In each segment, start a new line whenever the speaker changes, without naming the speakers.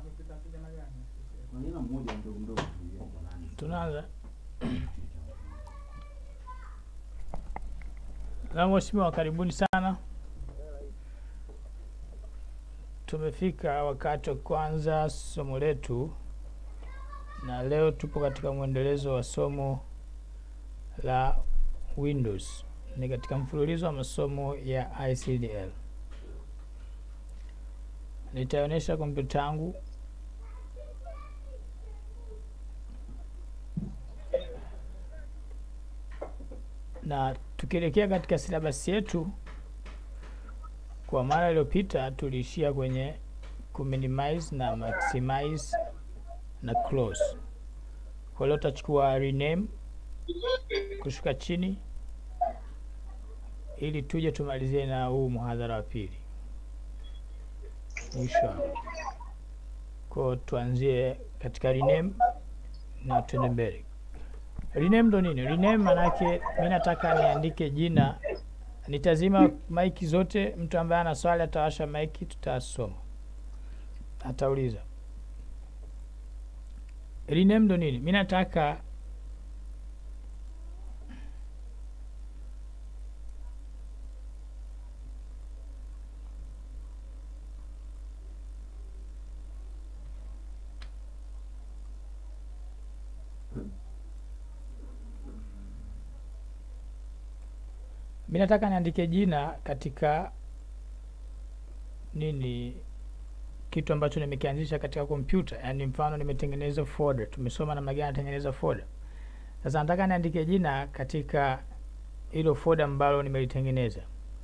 Tunaanza. Na mheshimiwa, karibuni sana. Tumefika wakati wa kwanza somo letu, na leo tupo katika mwendelezo wa somo la Windows. Ni katika mfululizo wa masomo ya ICDL. Nitaonyesha kompyuta yangu na tukielekea katika syllabus yetu. Kwa mara iliyopita tuliishia kwenye kuminimize na maximize na close. Kwa leo tutachukua rename kushuka chini ili tuje tumalizie na huu muhadhara wa pili mwisho. Kwa tuanzie katika rename na tuende mbele. Rename ndo nini? Rename manake mimi nataka niandike jina. Nitazima maiki zote, mtu ambaye ana swali atawasha maiki, tutasoma. Atauliza. Rename ndo nini? Mimi nataka niandike jina katika nini, kitu ambacho nimekianzisha katika kompyuta. Yaani mfano nimetengeneza folder. Tumesoma namna gani natengeneza folder. Sasa nataka niandike jina katika hilo folder ambalo nimelitengeneza.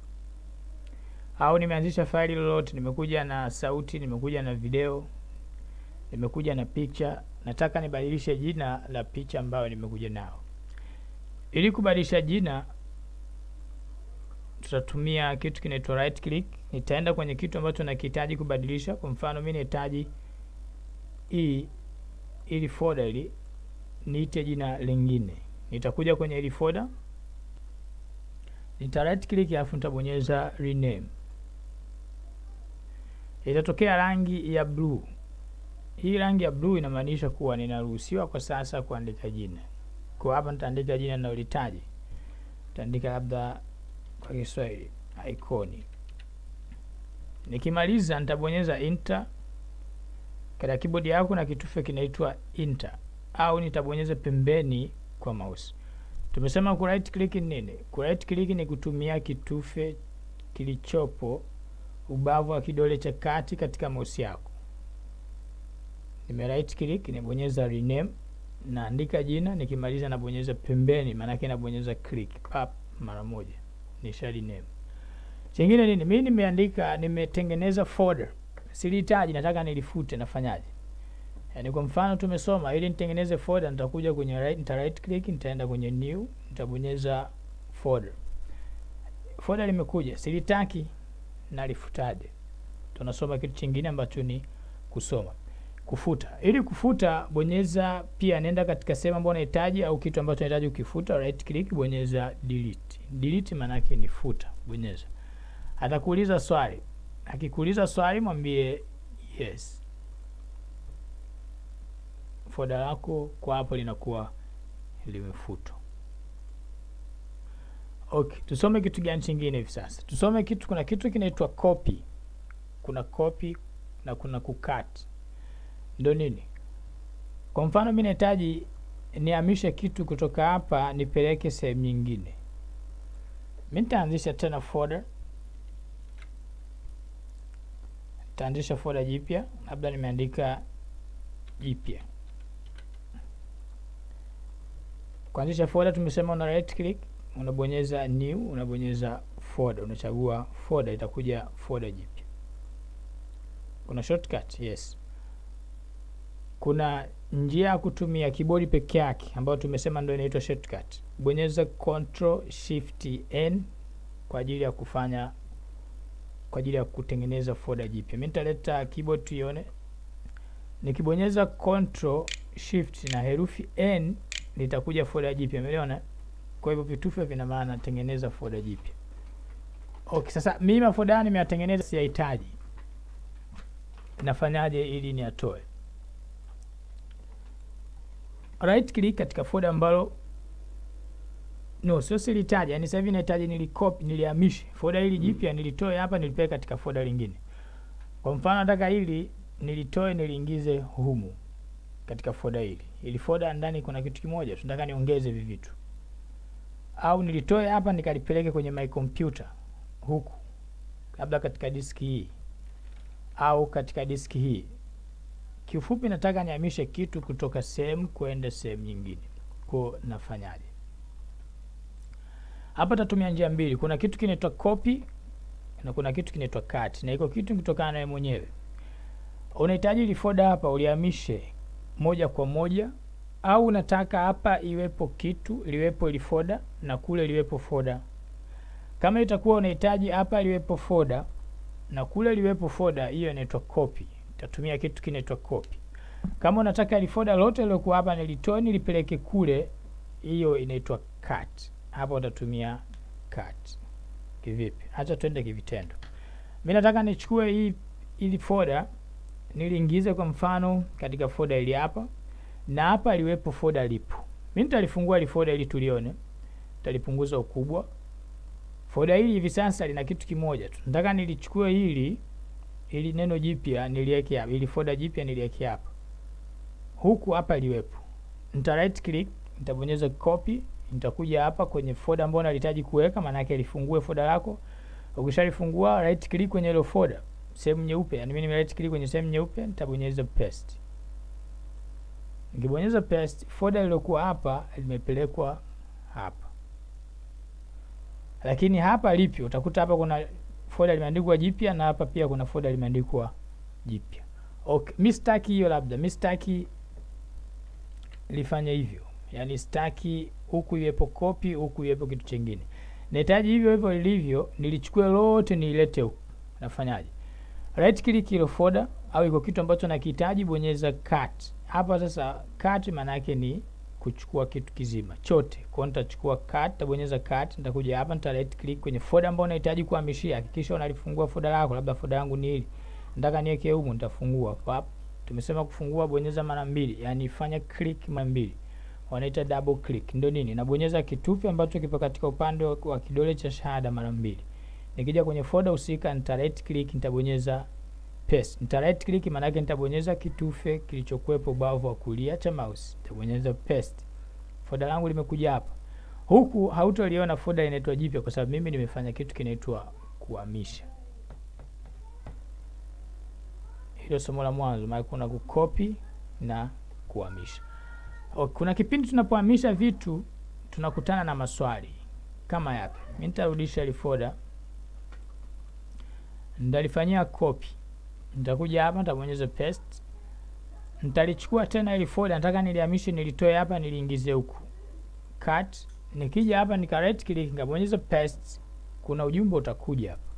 Au nimeanzisha faili lolote, nimekuja na sauti, nimekuja na video, nimekuja na picha, nataka nibadilishe jina la picha ambayo nimekuja nao. Ili kubadilisha jina tutatumia kitu kinaitwa right click. Nitaenda kwenye kitu ambacho nakihitaji kubadilisha. Kwa mfano mimi nahitaji ili folder ili niite jina lingine. Nitakuja kwenye ili folder, nita right click alafu nitabonyeza rename. Itatokea rangi ya blue. Hii rangi ya blue inamaanisha kuwa ninaruhusiwa kwa sasa kuandika jina. Kwa hapa nitaandika jina ninalolihitaji. Nitaandika labda kwa Kiswahili ikoni. Nikimaliza nitabonyeza enter. Katika keyboard yako na kitufe kinaitwa enter, au nitabonyeza pembeni kwa mouse. Tumesema ku right click ni nini? Ku right click ni kutumia kitufe kilichopo ubavu wa kidole cha kati katika mouse yako. Nime right click, nibonyeza rename, naandika jina, nikimaliza nabonyeza pembeni, maana yake nabonyeza click up mara moja. Nisha rename. Kingine nini? Mimi nimetengeneza folder. Silihitaji, nataka nilifute, nafanyaje? Yaani kwa mfano tumesoma ili nitengeneze folder, nitakuja kwenye right click, nitaenda kwenye new, nitabonyeza folder. Folder limekuja, silitaki, nalifutaje? Tunasoma kitu kingine ambacho ni kusoma. Kufuta. Ili kufuta bonyeza pia, nenda katika sehemu ambayo unahitaji au kitu ambacho unahitaji ukifuta, right click, bonyeza delete. Delete maana yake ni futa, bonyeza. Atakuuliza swali. Akikuuliza swali mwambie yes. Folder lako kwa hapo linakuwa limefutwa. Okay, tusome kitu gani kingine hivi sasa? Tusome kitu, kuna kitu kinaitwa copy. Kuna copy na kuna kucut. Ndio nini? Kwa mfano mimi nahitaji nihamishe kitu kutoka hapa nipeleke sehemu nyingine. Mimi nitaanzisha tena folder. Nitaanzisha folder jipya, labda nimeandika jipya. Kuanzisha folder tumesema una right click, unabonyeza new, unabonyeza folder, unachagua folder, itakuja folder jipya. Kuna shortcut, yes. Kuna njia ya kutumia keyboard peke yake ambayo tumesema ndio inaitwa shortcut. Bonyeza Ctrl Shift N kwa ajili ya kutengeneza folder jipya. Mimi nitaleta keyboard tuione. Nikibonyeza Ctrl Shift na herufi N litakuja folder jipya. Umeona? Kwa hivyo vitufe vina maana tengeneza folder jipya. Okay, sasa mimi mafolder nimeyatengeneza, sihitaji. nafanyaje ili niatoe? Right click katika folder ambalo sio silitaja, yani sasa hivi nahitaji nilicopy, nilihamishe folder hili jipya, nilitoe hapa nilipeke katika folder lingine. Kwa mfano nataka hili nilitoe niliingize humu katika folder hili. Ili folder ndani kuna kitu kimoja tunataka niongeze hivi vitu. Au nilitoe hapa nikalipeleke kwenye my computer huku, labda katika diski hii au katika diski hii. Kiufupi nataka nihamishe kitu kutoka sehemu kwenda sehemu nyingine. Kwa nafanyaje? Hapa tatumia njia mbili. Kuna kitu kinaitwa copy na kuna kitu kinaitwa cut. Na iko kitu kutokana na wewe mwenyewe. Unahitaji ile folder hapa ulihamishe moja kwa moja, au unataka hapa iwepo kitu, liwepo ile folder na kule liwepo folder. Kama itakuwa unahitaji hapa liwepo folder na kule liwepo folder, hiyo inaitwa copy. Utatumia kitu kinaitwa copy. Kama unataka ile folder lote lilokuwa hapa nilitoe nilipeleke kule, hiyo inaitwa cut. Hapa utatumia cut. Kivipi? Acha twende kivitendo. Mimi nataka nichukue hii folder niliingize kwa mfano katika folder ili hapa, na hapa liwepo folder lipo. Mimi nitalifungua ile folder ili tulione. Nitalipunguza ukubwa. Folder hili hivi sasa lina kitu kimoja tu. Nataka nilichukue ili neno jipya niliweke hapa, ili folder jipya niliweke hapa. Huku hapa liwepo. Nita right click, nitabonyeza copy, nitakuja hapa kwenye folder ambayo nahitaji kuweka, maana yake lifungue folder lako. Ukishalifungua right click kwenye ile folder, sehemu nyeupe, yani mimi right click kwenye sehemu nyeupe, nitabonyeza paste. Nikibonyeza paste, folder iliyokuwa hapa limepelekwa hapa. Lakini hapa lipi? Utakuta hapa kuna folder limeandikwa jipya na hapa pia kuna folder limeandikwa jipya. Okay, mistaki hiyo, labda mistaki lifanye hivyo. Yani staki huku iwepo copy, huku iwepo kitu kingine. Nahitaji hivyo hivyo lilivyo, nilichukue lote nilete huku. Nafanyaje? Right click ile folder au iko kitu ambacho nakihitaji, bonyeza cut. Hapa sasa cut maana yake ni kuchukua kitu kizima chote. Kwa nitachukua cut, tabonyeza cut, nitakuja hapa nita right click kwenye folder ambayo unahitaji kuhamishia. Hakikisha unalifungua folder lako, labda folder yangu ni hili. Nataka niweke humu, nitafungua. Pap. Tumesema kufungua bonyeza mara mbili, yani fanya click mara mbili. Wanaita double click. Ndio nini? Nabonyeza kitufe ambacho kipo katika upande wa kidole cha shahada mara mbili. Nikija kwenye folder husika nita right click, nitabonyeza paste. Nita right click maana yake nitabonyeza kitufe kilichokuepo ubavu wa kulia cha mouse. Nitabonyeza paste. Folder langu limekuja hapa. Huku hautaliona folder inaitwa jipya kwa sababu mimi nimefanya kitu kinaitwa kuhamisha. Hilo somo la mwanzo, maana kuna kucopy na kuhamisha. Okay, kuna kipindi tunapohamisha vitu tunakutana na maswali kama yapi. Mimi nitarudisha ile folder. Nitalifanyia copy. Nitakuja hapa nitabonyeza paste. Nitalichukua tena ile folder, nataka nilihamishe, nilitoe hapa niliingize huku. Cut. Nikija hapa nika right click, nikabonyeza paste. Kuna ujumbe utakuja hapa.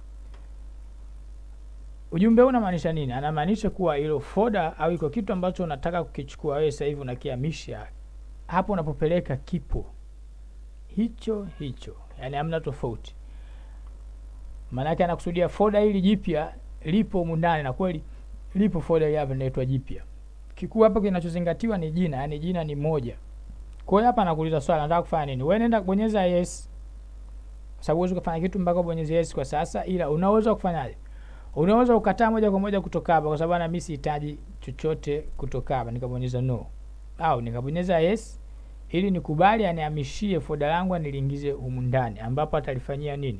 Ujumbe huu unamaanisha nini? Anamaanisha kuwa ile folder au iko kitu ambacho unataka kukichukua wewe sasa hivi unakihamisha. Hapo unapopeleka kipo hicho. Yaani hamna tofauti. Maana yake anakusudia folder hili jipya lipo humu ndani, na kweli lipo folder hapa inaitwa jipya. Kikuu hapa kinachozingatiwa ni jina, yani jina ni moja. Kwa hiyo hapa anakuuliza swali, nataka kufanya nini? Wewe nenda kubonyeza yes. Kwa sababu huwezi kufanya kitu mpaka ubonyeze yes kwa sasa, ila unaweza kufanyaje? Unaweza ukataa moja kwa moja kutoka hapa kwa sababu na mimi sihitaji chochote kutoka hapa, nikabonyeza no. Au nikabonyeza yes ili nikubali anihamishie folder langu niliingize humu ndani ambapo atalifanyia nini?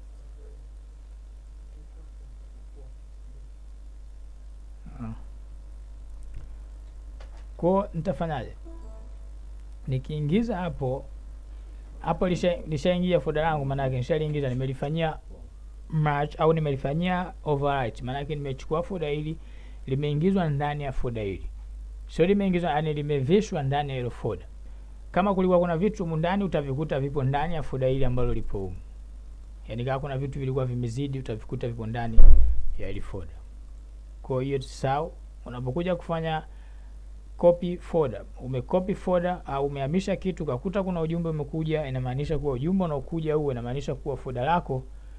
Kwa nitafanyaje? Nikiingiza hapo lishaingia folder langu, maana yake nishaliingiza, nimelifanyia merge au nimelifanyia overwrite, maana yake nimechukua folder hili limeingizwa ndani ya folder hili. Sio limeingizwa, yani limevishwa ndani ya ile folder. Kama kulikuwa kuna vitu humu ndani utavikuta vipo ndani ya folder hili ambalo lipo humu. Yaani kama kuna vitu vilikuwa vimezidi utavikuta vipo ndani ya ile folder. Kwa hiyo sawa, unapokuja kufanya copy folder, umecopy folder au umehamisha kitu ukakuta kuna ujumbe umekuja, inamaanisha kuwa ujumbe unaokuja huo inamaanisha kuwa folder lako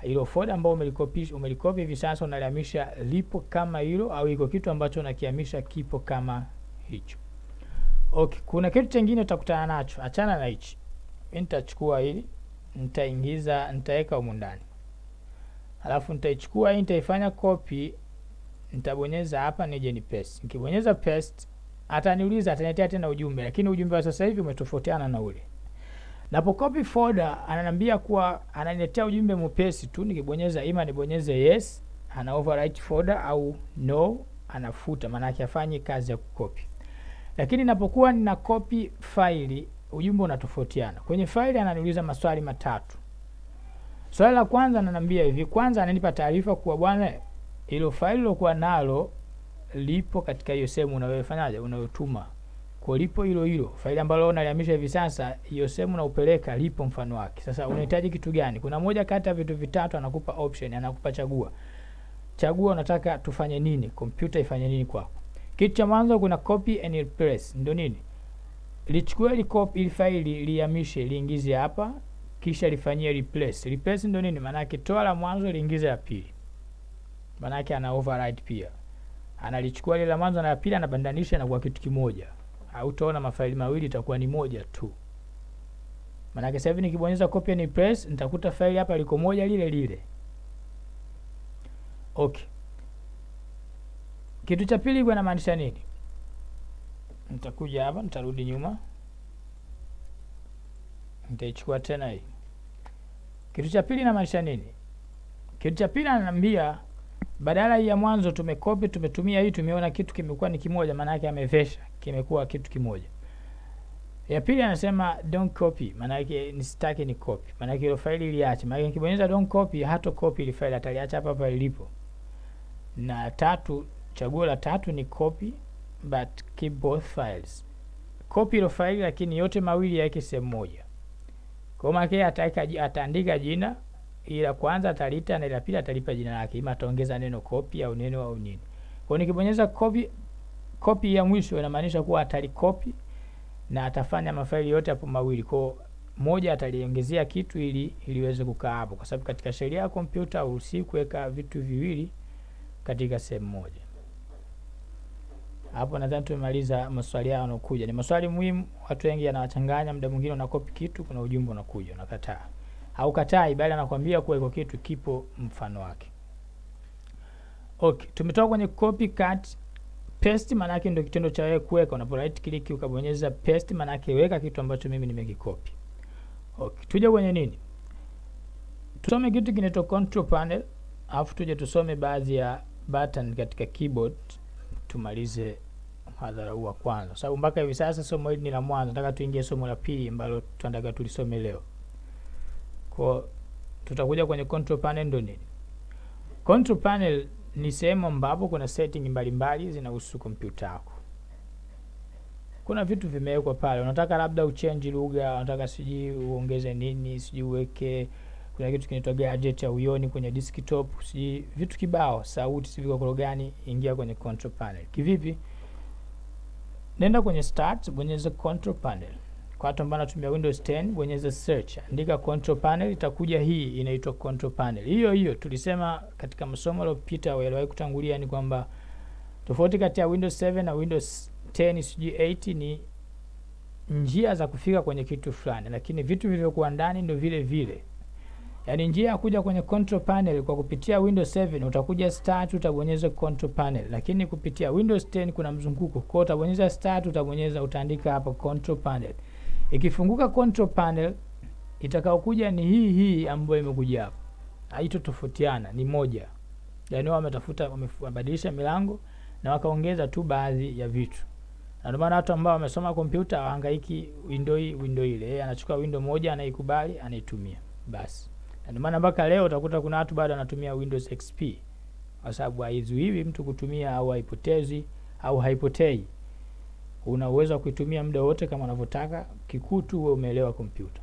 hilo folder ambao umelikopi hivi sasa unalihamisha lipo kama hilo, au iko kitu ambacho unakihamisha kipo kama hicho. Okay, kuna kitu kingine utakutana nacho, achana na hichi. Nitachukua hili, nitaweka humu ndani. Alafu nitaichukua hii, nitaifanya copy, nitabonyeza hapa nije ni paste. Nikibonyeza paste, ataniuliza, ataniletea tena ujumbe, lakini ujumbe wa sasa hivi umetofautiana na ule. Napo copy folder ananiambia kuwa ananiletea ujumbe mwepesi tu. Nikibonyeza ima nibonyeze yes, ana overwrite folder, au no, anafuta, maana yake afanye kazi ya kukopi. Lakini napokuwa nina copy faili, ujumbe unatofautiana. Kwenye faili ananiuliza maswali matatu. Swali la kwanza ananiambia hivi, kwanza ananipa taarifa kuwa bwana, hilo faili lilokuwa nalo lipo katika hiyo sehemu unayofanyaje, unayotuma. Kwa lipo hilo faili ambalo unalihamisha hivi sasa, hiyo sehemu unaupeleka lipo mfano wake. Sasa unahitaji kitu gani? Kuna moja kati ya vitu vitatu, anakupa option, anakupa chagua unataka tufanye nini, kompyuta ifanye nini kwako. Kitu cha mwanzo kuna copy and replace. Ndio nini? Lichukue ile copy ile faili lihamishe, liingize hapa, kisha lifanyie replace. Replace ndio nini? Maana yake toa la mwanzo liingize la pili. Maana yake ana override pia. Analichukua ile la mwanzo na la pili anabandanisha na kwa kitu kimoja. Hautaona mafaili mawili, itakuwa ni moja tu. Maana yake sasa hivi nikibonyeza copy and replace nitakuta faili hapa liko moja lile. Okay. Kitu cha pili kwa inamaanisha nini? Nitakuja hapa, nitarudi nyuma. Nitaichukua tena hii. Kitu cha pili inamaanisha nini? Kitu cha pili ananiambia badala ya mwanzo tumekopi, tumetumia hii, tumeona kitu kimekuwa ni kimoja, maana yake amevesha, kimekuwa kitu kimoja. Ya pili anasema don't copy, maana yake nisitaki ni copy. Maana yake ile faili iliache. Maana yake nikibonyeza don't copy, hato copy ile faili, ataliacha hapa hapa ilipo. Na tatu, chaguo la tatu ni copy but keep both files. Copy ile faili lakini yote mawili yake sehemu moja. Kwa maana yake ataandika jina, ila kwanza atalita na ila pili atalipa jina lake. Ima ataongeza neno copy au neno au nini. Kwa nikibonyeza copy ya mwisho inamaanisha kuwa atalikopi na atafanya mafaili yote hapo mawili. Kwa moja ataliongezea kitu ili iweze kukaa hapo, kwa sababu katika sheria ya kompyuta usiku kuweka vitu viwili katika sehemu moja. Hapo nadhani tumemaliza maswali yao yanokuja. Ni maswali muhimu, watu wengi yanawachanganya. Muda mwingine unakopi kitu, kuna ujumbe unakuja, unakataa. Haukatai, bali anakuambia kuwa iko kitu kipo mfano wake. Okay, tumetoka kwenye copy, cut, paste. Maana yake ndio kitendo cha wewe kuweka. Unapo right click ukabonyeza paste, maana yake weka kitu ambacho mimi nimekikopi. Okay, tuje kwenye nini? Tusome kitu kinaitwa control panel, alafu tuje tusome baadhi ya button katika keyboard. Tumalize mhadhara huu wa kwanza, sababu mpaka hivi sasa somo hili ni la mwanzo. Nataka tuingie somo la pili ambalo tunataka tulisome leo. Kwa tutakuja kwenye control panel. Ndio nini control panel? Ni sehemu ambapo kuna setting mbalimbali zinahusu kompyuta yako. Kuna vitu vimewekwa pale, unataka labda uchange lugha, unataka siji uongeze nini, siji uweke, kuna kitu kinaitwa gadget au uioni kwenye desktop, siji vitu kibao, sauti sivyo kwa gani. Ingia kwenye control panel. Kivipi? Nenda kwenye start, bonyeza control panel. Kwa watu ambao wanatumia Windows 10, bonyeza search, andika control panel, itakuja hii inaitwa control panel. Hiyo tulisema katika masomo yaliyopita au yaliwahi kutangulia, ni kwamba tofauti kati ya Windows 7 na Windows 10 sijui 8 ni njia za kufika kwenye kitu fulani, lakini vitu vilivyokuwa ndani ndio vile vile. Yaani njia ya kuja kwenye control panel kwa kupitia Windows 7 utakuja start, utabonyeza control panel, lakini kupitia Windows 10 kuna mzunguko. Kwa hiyo utabonyeza start, utaandika hapa control panel. Ikifunguka control panel, itakaokuja ni hii ambayo imekuja hapa. Haito tofautiana, ni moja. Yaani wamebadilisha milango na wakaongeza tu baadhi ya vitu. Na ndio maana watu ambao wamesoma kompyuta hawahangaiki window ile. Yeye anachukua window moja, anaikubali, anaitumia. Basi. Na ndio maana mpaka leo utakuta kuna watu bado wanatumia Windows XP. Kwa sababu haizuii mtu kutumia au haipotezi au haipotei. Una uwezo wa kuitumia muda wote kama unavyotaka, kikutu wewe umeelewa kompyuta.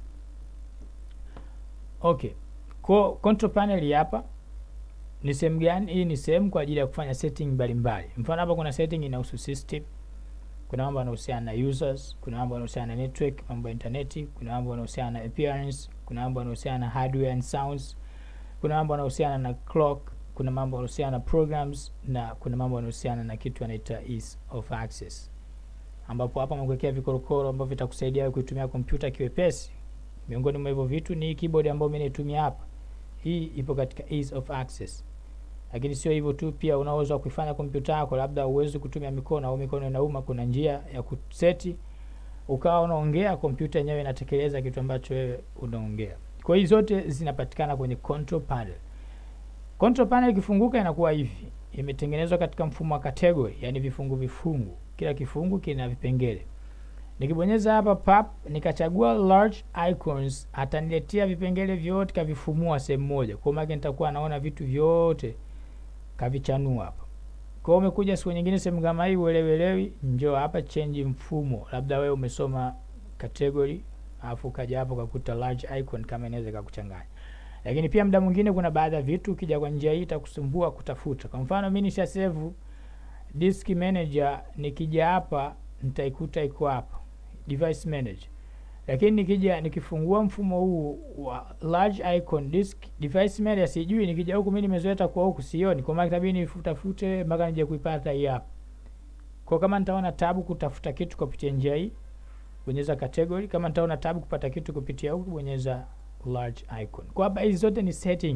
Okay. Kwa control panel hapa ni sehemu gani? Hii ni sehemu kwa ajili ya kufanya setting mbalimbali. Mfano hapa kuna setting inahusu system, kuna mambo yanayohusiana na users, kuna mambo yanayohusiana na network, mambo ya internet, kuna mambo yanayohusiana na appearance, kuna mambo yanayohusiana na hardware and sounds. kuna mambo yanayohusiana na clock, kuna mambo yanayohusiana na programs, na kuna mambo yanayohusiana na kitu anaita ease of access, ambapo hapa nimekuwekea vikorokoro ambavyo vitakusaidia kuitumia kompyuta kiwepesi. Miongoni mwa hivyo vitu ni keyboard ambayo mimi naitumia hapa. Hii ipo katika ease of access. Lakini sio hivyo tu, pia unaweza kuifanya kompyuta yako labda uweze kutumia mikono au mikono inauma, kuna njia ya kuseti ukawa unaongea, kompyuta yenyewe inatekeleza kitu ambacho wewe unaongea. Kwa hiyo zote zinapatikana kwenye control panel. Control panel ikifunguka inakuwa hivi. Imetengenezwa katika mfumo wa category, yani vifungu. Kila kifungu kina vipengele. Nikibonyeza hapa pap, nikachagua large icons, ataniletea vipengele vyote kavifumua sehemu moja. Kwa maana nitakuwa naona vitu vyote kavichanua hapa. Kwa umekuja siku nyingine sehemu kama hii uelewelewi, njoo hapa change mfumo. Labda wewe umesoma category, alafu kaja hapo kakuta large icon, kama inaweza kukuchanganya. Lakini pia muda mwingine kuna baadhi ya vitu ukija kwa njia hii itakusumbua kutafuta. Kwa mfano mimi nisha save disk manager, nikija hapa nitaikuta iko hapa device manager. Lakini nikija nikifungua mfumo huu wa large icon disk device manager, sijui nikija huku mimi nimezoea kwa huku sioni, kwa maana itabidi nifutafute mpaka nije kuipata hii hapa. Kwa kama nitaona tabu kutafuta kitu kupitia njia hii, bonyeza category. Kama nitaona tabu kupata kitu kupitia huku, bonyeza large icon. Kwa hapa hizi zote ni setting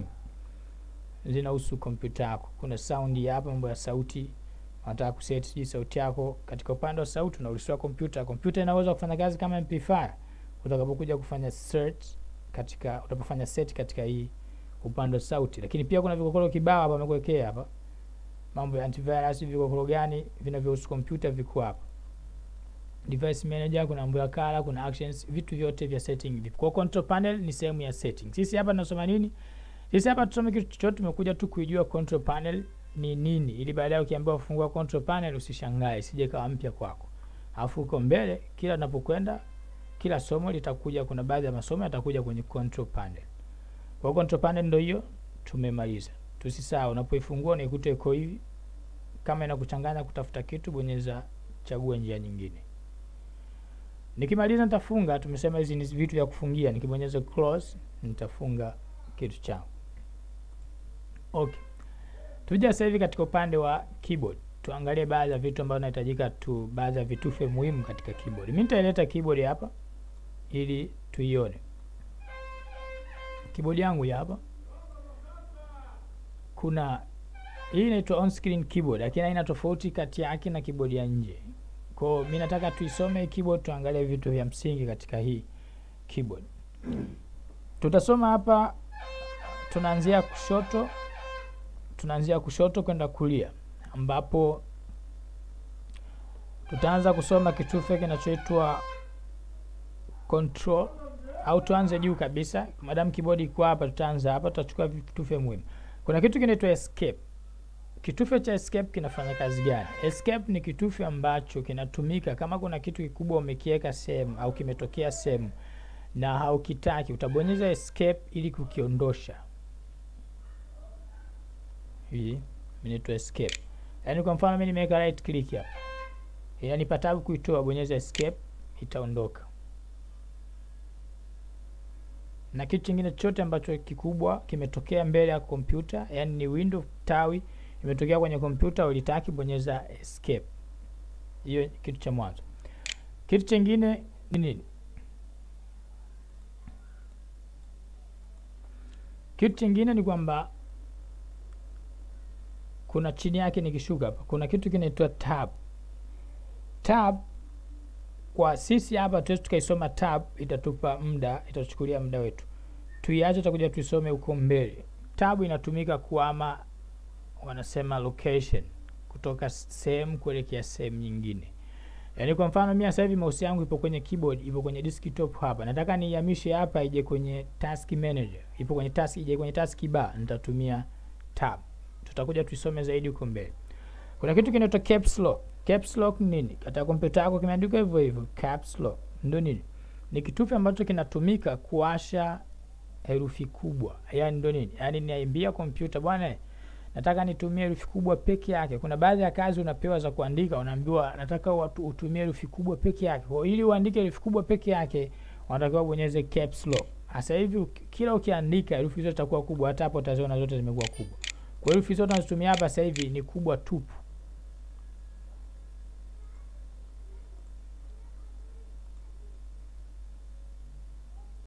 zinahusu kompyuta yako. Kuna sound hapa, mambo ya sauti. Unataka kuset sauti yako katika upande wa sauti, unaruhusiwa kompyuta. Kompyuta inaweza kufanya kazi kama amplifier utakapokuja kufanya search katika, utapofanya set katika hii upande wa sauti. Lakini pia kuna vikokoro kibao hapa wamekuwekea hapa. Mambo ya antivirus, vikokoro gani vinavyohusu kompyuta viko hapa. Device manager, kuna mambo ya color, kuna actions, vitu vyote vya setting vipo. Kwa control panel ni sehemu ya setting. Sisi hapa tunasoma nini? Sisi hapa tusome kitu chochote, tumekuja tu kuijua control panel ni nini, ili baadaye ukiambiwa kufungua control panel usishangae, sije kawa mpya kwako. Alafu uko mbele, kila unapokwenda, kila somo litakuja, kuna baadhi ya masomo yatakuja kwenye control panel. Kwa control panel ndio hiyo tumemaliza. Tusisahau unapoifungua na ikute iko hivi. Kama inakuchanganya kutafuta kitu, bonyeza chagua njia nyingine. Nikimaliza nitafunga. Tumesema hizi ni vitu vya kufungia. Nikibonyeza close nitafunga kitu changu. Okay. Tuje sasa hivi katika upande wa keyboard. Tuangalie baadhi ya vitu ambavyo vinahitajika tu, baadhi ya vitufe muhimu katika keyboard. Mimi nitaileta keyboard hapa ili tuione. Keyboard yangu hapa. Kuna hii inaitwa on screen keyboard, lakini haina tofauti kati yake na keyboard ya nje. Kwa hiyo mimi nataka tuisome keyboard, tuangalie vitu vya msingi katika hii keyboard. Tutasoma hapa, tunaanzia kushoto kwenda kulia, ambapo tutaanza kusoma kitufe kinachoitwa control, au tuanze juu kabisa. Madam keyboard iko hapa, tutaanza hapa, tutachukua vitufe muhimu. Kuna kitu kinaitwa escape. Kitufe cha escape kinafanya kazi gani? Escape ni kitufe ambacho kinatumika kama kuna kitu kikubwa umekiweka sehemu au kimetokea sehemu na haukitaki, utabonyeza escape ili kukiondosha. Hii inaitwa escape. Yaani kwa mfano mimi nimeweka right click hapa. Yaani patabu kuitoa, bonyeza escape, itaondoka. Na kitu kingine chote ambacho kikubwa kimetokea mbele ya kompyuta, yani ni window tawi imetokea kwenye kompyuta ulitaki, bonyeza escape. Hiyo kitu cha mwanzo. Kitu kingine ni nini? Kitu kingine ni kwamba kuna chini yake nikishuka hapa, kuna kitu kinaitwa tab. Tab kwa sisi hapa tuwezi tukaisoma tab, itatupa muda, itachukulia muda wetu. Tuiache, tutakuja tuisome huko mbele. Tab inatumika kuhama, wanasema location, kutoka sehemu kuelekea sehemu nyingine. Yaani kwa mfano mimi sasa hivi mouse yangu ipo kwenye keyboard, ipo kwenye desktop hapa. Nataka niihamishe hapa ije kwenye task manager. Ipo kwenye task, ije kwenye task bar, nitatumia tab. Tutakuja tuisome zaidi huko mbele. Kuna kitu kinaitwa caps lock. Caps lock nini? Katika kompyuta yako kimeandikwa hivyo hivyo, caps lock. Ndio nini? Ni kitufe ambacho kinatumika kuwasha herufi kubwa. Yaani ndio nini? Yaani niambia kompyuta, bwana nataka nitumie herufi kubwa peke yake. Kuna baadhi ya kazi unapewa za kuandika, unaambiwa nataka utumie herufi kubwa peke yake. Kwa ili uandike herufi kubwa peke yake, unatakiwa bonyeze caps lock. Sasa hivi kila ukiandika herufi zote zitakuwa kubwa, hata hapo utaziona zote zimekuwa kubwa. Kwa herufi zote tunazotumia hapa sasa hivi ni kubwa tupu.